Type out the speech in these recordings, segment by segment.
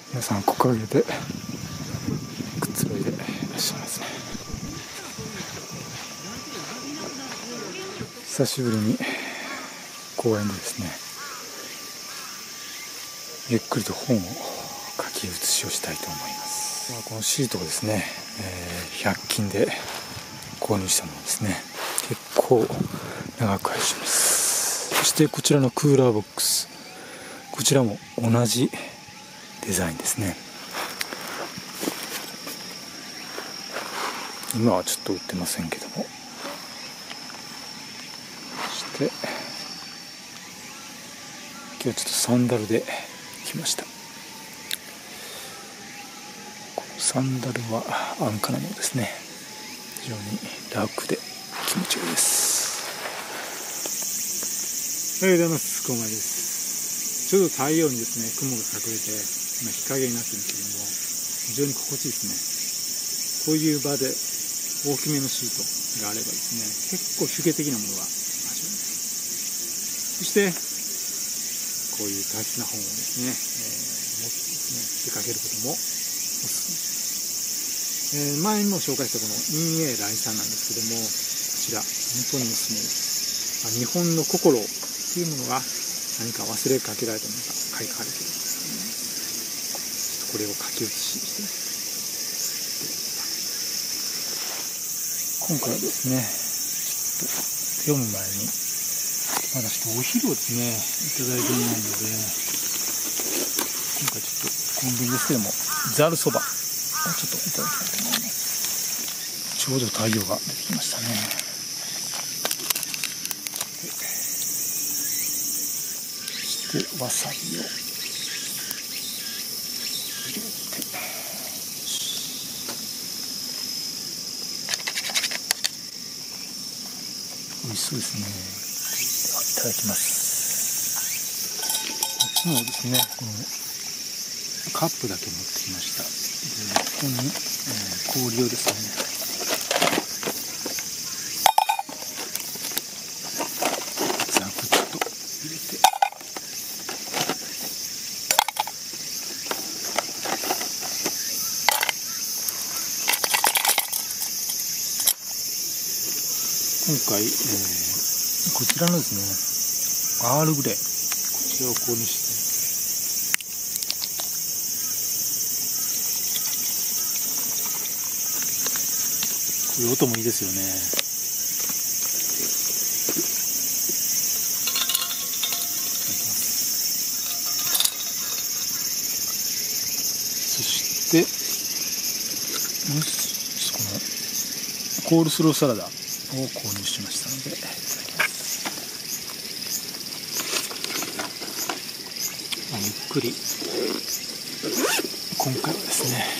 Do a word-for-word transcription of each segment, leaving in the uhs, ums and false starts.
皆さん木陰でくつろいでいらっしゃいますね。久しぶりに公園でですね、ゆっくりと本を書き写しをしたいと思います。このシートをですね、えー、ひゃく均で購入したものですね。結構長く愛します。そしてこちらのクーラーボックス、こちらも同じデザインですね。今はちょっと売ってませんけども、そして今日はちょっとサンダルで来ました。このサンダルは安価なものですね。非常に楽で気持ちよいです。おはようございます。こうまいです。ちょうど太陽にですね、雲が隠れて今日陰になってるんですけども、非常に心地いいですね。こういう場で大きめのシートがあればですね、結構風景的なものが味わえます。そしてこういう大切な本をですね、えー、持ってですね、出かけることもおすすめです。えー、前にも紹介したこの陰影来さんなんですけども、こちら本当におすすめです。まあ、日本の心というものが何か忘れかけられたものが書かれているんですね。ちょっとこれを書き写ししてね、今回はですね、ちょっと読む前にまだちょっとお昼をですねいただいていないので、今回ちょっとコンビニですけどもざるそばをちょっといただきたいと思います。ちょうど太陽が出てきましたね。そしてわさびを入れて、美味しそうですね。ではいただきます。いつもですね、このカップだけ持ってきました。でここに、えー、氷をですね、ザクッと入れて、今回、えー、こちらのですねアールグレイ、こちらを購入して、これ音もいいですよね。そしてこのコールスローサラダを購入しましたのでいただきます。ゆっくり今回はですね、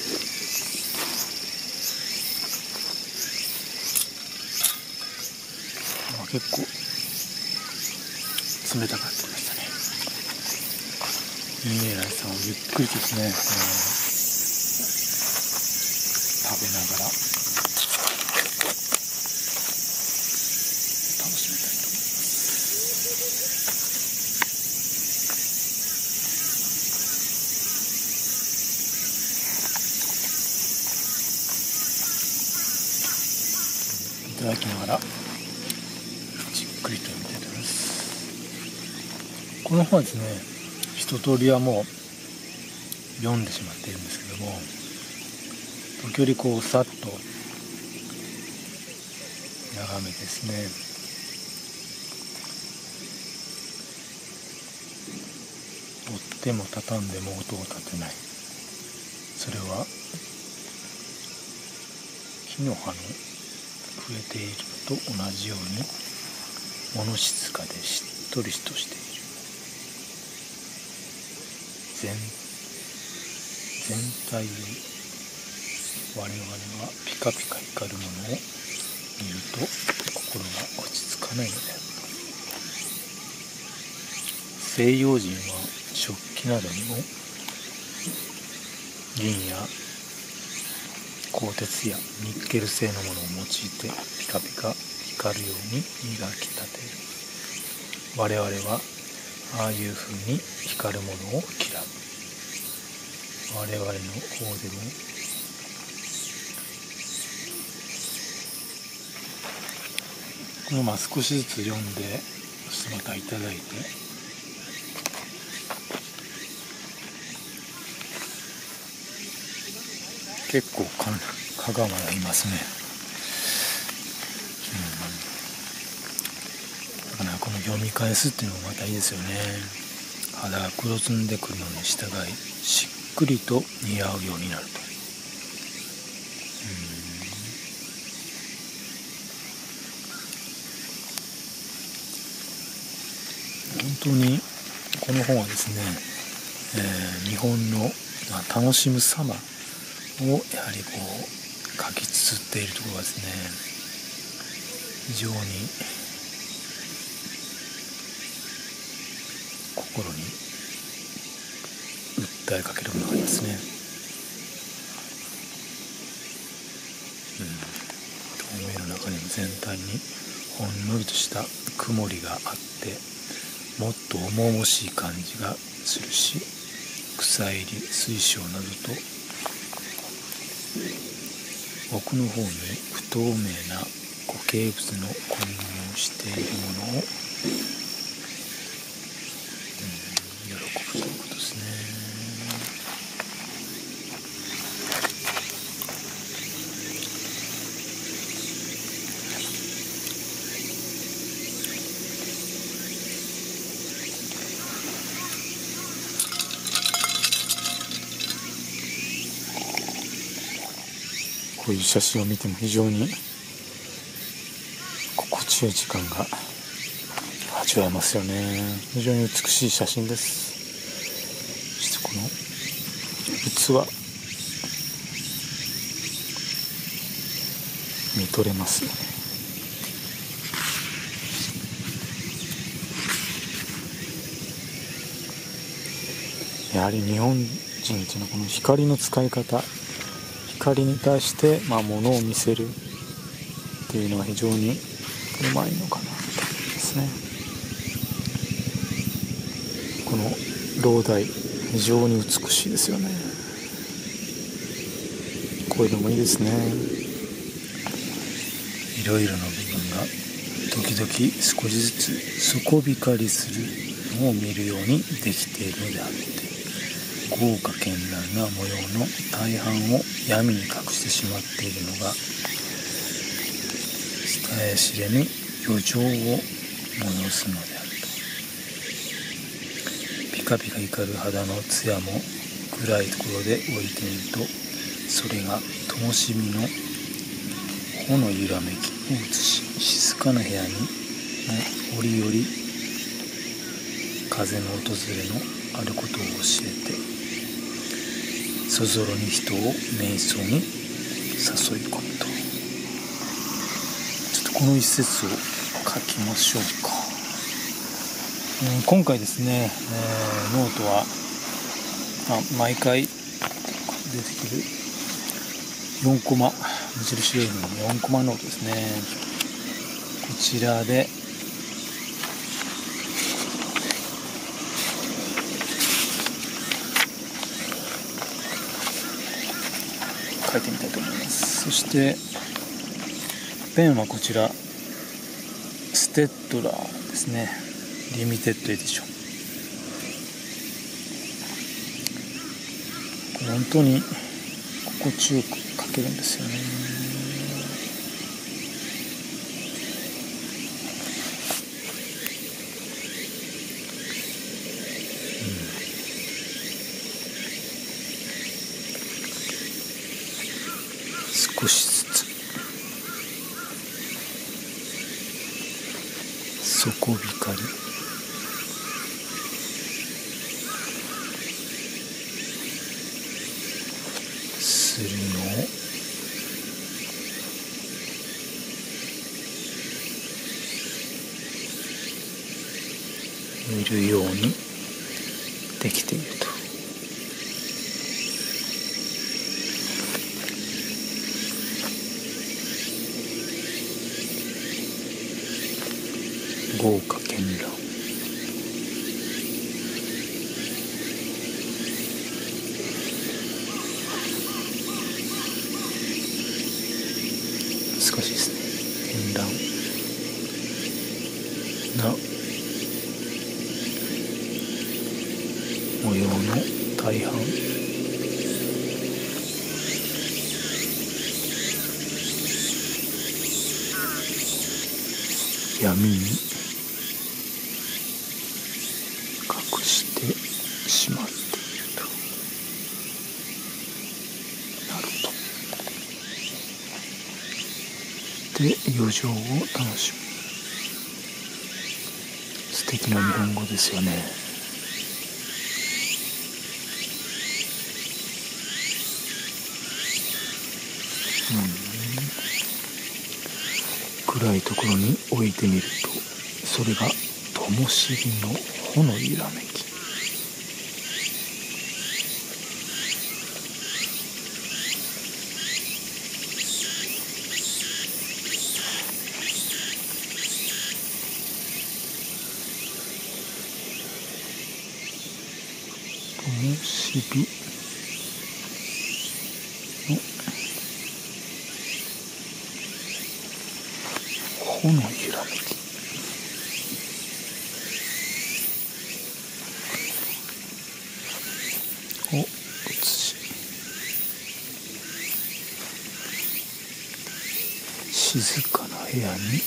まあ、結構冷たかったでしたね。インエライさんをゆっくりとですね、えー、食べながら楽しみたいと思います。いただきながらじっくりと読みたいと思います。この本はですね、一通りはもう読んでしまっているんですけども、時折こうさっと眺めですね、折っても畳んでも音を立てない、それは木の葉の増えているのと同じように物静かでしっとりとしている。全全体を我々はピカピカ光るものを見ると心が落ち着かないのである。西洋人は食器などにも銀や鋼鉄やニッケル製のものを用いてピカピカ光るように磨き立てる。我々はああいう風に光るものを嫌う。 我々の方でもこれをまあ少しずつ読んで、そしてまたいただいて、結構か蚊がまだいますね。うん、だからこの読み返すっていうのもまたいいですよね。肌が黒ずんでくるのに従いしっくりと似合うようになると。本当にこの本はですね、えー、日本の楽しむ様をやはりこう書き綴っているところがですね、非常に心に訴えかけるものがありますね。うん、透明の中にも全体にほんのりとした曇りがあって、もっと重々しい感じがするし、草入り水晶などと奥の方に不透明な固形物の混入しているものを、うん、喜ぶということですね。こういう写真を見ても非常に心地よい時間が味わえますよね。非常に美しい写真です。そしてこの器見とれますよね。やはり日本人っていうのはこの光の使い方、光に対して、まあ、物を見せるっていうのは非常にうまいのかなと思いますね。この楼台非常に美しいですよね。こういうのもいいですね。いろいろな部分が時々少しずつ底光りするのを見るようにできているのであって、豪華絢爛な模様の大半を闇に隠してしまっているのが伝え知れぬ余情を催すのであると。ピカピカ光る肌の艶も暗いところで置いてみると、それが灯火の穂の揺らめきを映し、静かな部屋にも折々風の訪れのあることを教えて、そぞろに人を瞑想に誘い込むと。ちょっとこの一節を書きましょうか。うん、今回ですね、えー、ノートは、まあ、毎回出てくるよんコマ、無印良品のよんコマノートですね。こちらで書いてみたいと思います。そしてペンはこちらステッドラーですね、リミテッドエディション。これ本当に心地よく書けるんですよね。少しずつ底光りするのを見るようにできていると。豪華絢爛、 しいですね。絢爛な模様の大半、闇に隠してしまっていると。なるほど。で、余剰を楽しむ。素敵な日本語ですよね。うん、暗いところに置いてみると、それが灯火の穂の揺らめき。灯火の穂の揺らめき。を写し、静かな部屋に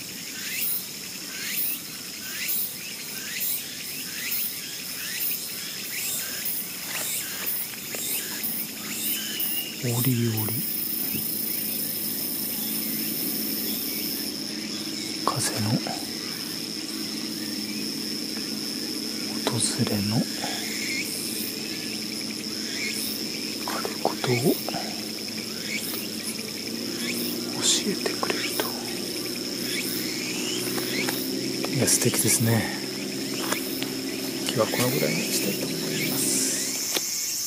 折々風の訪れのあることを教えてくれると。いや、素敵ですね。今日はこのぐらいにしたいと思います。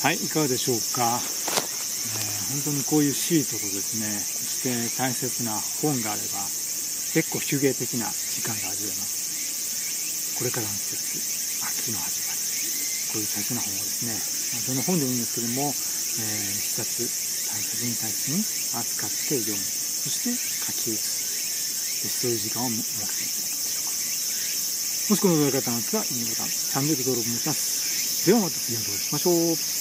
はい、いかがでしょうか。本当にこういうシートとですね、そして大切な本があれば結構手芸的な時間が味わえます。これからの季節、秋の始まり、こういう大切な本をですね、どの本でもいいんですけども、えー、一冊大切に大切に扱って読む、そして書き写す、そういう時間を設けていただけでしょうか。もしこの動画が良かったのですが、いいねボタン、チャンネル登録もします。ではまた次の動画でお会いしましょう。